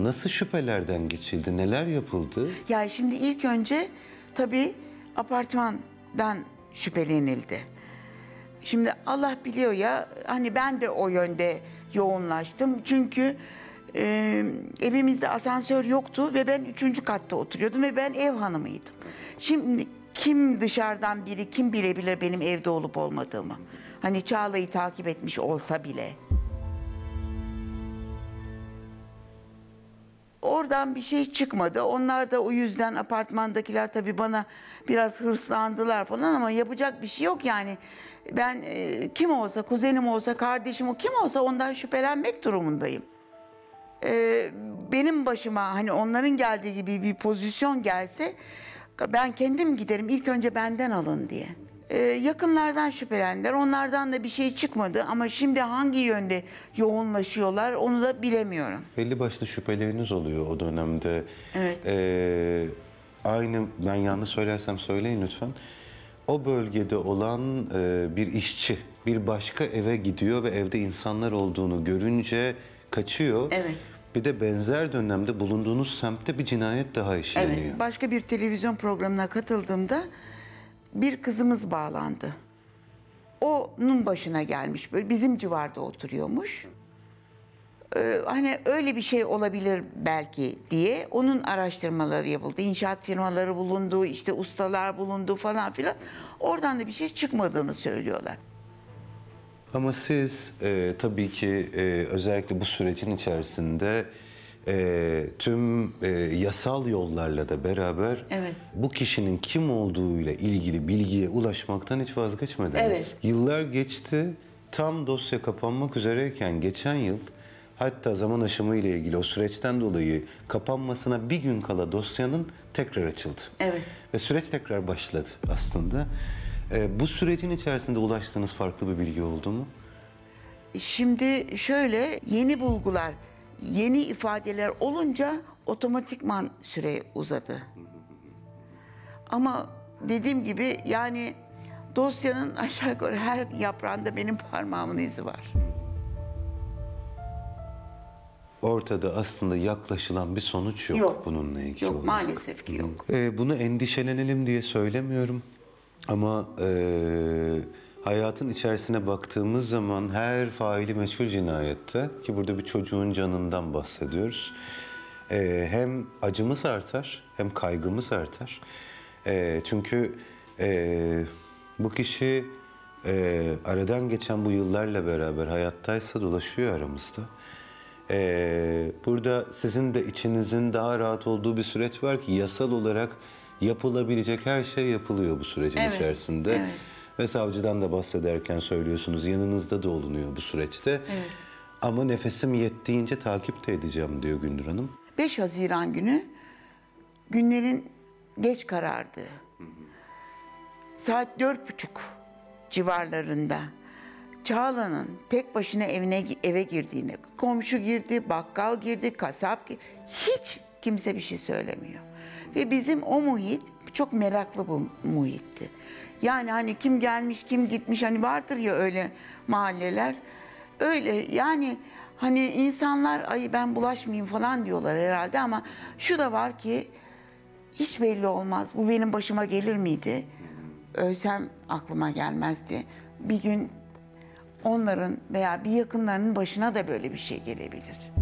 Nasıl şüphelerden geçildi? Neler yapıldı? Ya şimdi ilk önce tabii apartmandan şüphelenildi. Şimdi Allah biliyor ya, hani ben de o yönde yoğunlaştım. Çünkü evimizde asansör yoktu ve ben 3. katta oturuyordum ve ben ev hanımıydım. Şimdi kim dışarıdan biri, kim bilebilir benim evde olup olmadığımı? Hani Çağla'yı takip etmiş olsa bile. Oradan bir şey çıkmadı. Onlar da o yüzden, apartmandakiler tabii bana biraz hırslandılar falan, ama yapacak bir şey yok yani. Ben kim olsa, kuzenim olsa, kardeşim, o kim olsa ondan şüphelenmek durumundayım. Benim başıma hani onların geldiği gibi bir pozisyon gelse, ben kendim giderim, ilk önce benden alın diye. Yakınlardan şüphelendiler, onlardan da bir şey çıkmadı, ama şimdi hangi yönde yoğunlaşıyorlar onu da bilemiyorum. Belli başlı şüpheleriniz oluyor o dönemde. Evet. Aynı, ben yanlış söylersem söyleyin lütfen. O bölgede olan bir işçi bir başka eve gidiyor ve evde insanlar olduğunu görünce kaçıyor. Evet. Bir de benzer dönemde bulunduğunuz semtte bir cinayet daha işleniyor. Evet, başka bir televizyon programına katıldığımda bir kızımız bağlandı. Onun başına gelmiş, böyle bizim civarda oturuyormuş. Hani öyle bir şey olabilir belki diye onun araştırmaları yapıldı. İnşaat firmaları bulundu, işte ustalar bulundu falan filan. Oradan da bir şey çıkmadığını söylüyorlar. Ama siz tabii ki özellikle bu sürecin içerisinde tüm yasal yollarla da beraber Evet. bu kişinin kim olduğuyla ilgili bilgiye ulaşmaktan hiç vazgeçmediniz. Evet. Yıllar geçti, tam dosya kapanmak üzereyken geçen yıl, hatta zaman aşımı ile ilgili o süreçten dolayı kapanmasına bir gün kala dosyanın tekrar açıldı. Evet. Ve süreç tekrar başladı aslında. Bu sürecin içerisinde ulaştığınız farklı bir bilgi oldu mu? Şimdi şöyle, yeni bulgular, yeni ifadeler olunca otomatikman süre uzadı. Ama dediğim gibi yani dosyanın aşağı yukarı her yaprağında benim parmağımın izi var. Ortada aslında yaklaşılan bir sonuç yok, bununla ilgili Yok, olarak. maalesef ki yok. Bunu endişelenelim diye söylemiyorum. Ama hayatın içerisine baktığımız zaman her faili meçhul cinayette, ki burada bir çocuğun canından bahsediyoruz, hem acımız artar hem kaygımız artar. Çünkü bu kişi aradan geçen bu yıllarla beraber hayattaysa dolaşıyor aramızda. Burada sizin de içinizin daha rahat olduğu bir süreç var ki yasal olarak yapılabilecek her şey yapılıyor bu sürecin içerisinde. Evet. Ve savcıdan da bahsederken söylüyorsunuz, yanınızda da olunuyor bu süreçte. Evet. Ama nefesim yettiğince takip de edeceğim diyor Gündür Hanım. 5 Haziran günü günlerin geç karardığı, saat 4:30 civarlarında Çağla'nın tek başına eve girdiğini, komşu girdi, bakkal girdi, kasap girdi, hiç kimse bir şey söylemiyor. Ve bizim o muhit çok meraklı bu muhitti. Yani hani kim gelmiş, kim gitmiş, hani vardır ya öyle mahalleler. Öyle yani, hani insanlar ay ben bulaşmayayım falan diyorlar herhalde, ama şu da var ki hiç belli olmaz. Bu benim başıma gelir miydi? Ölsem aklıma gelmezdi. Bir gün onların veya bir yakınlarının başına da böyle bir şey gelebilir.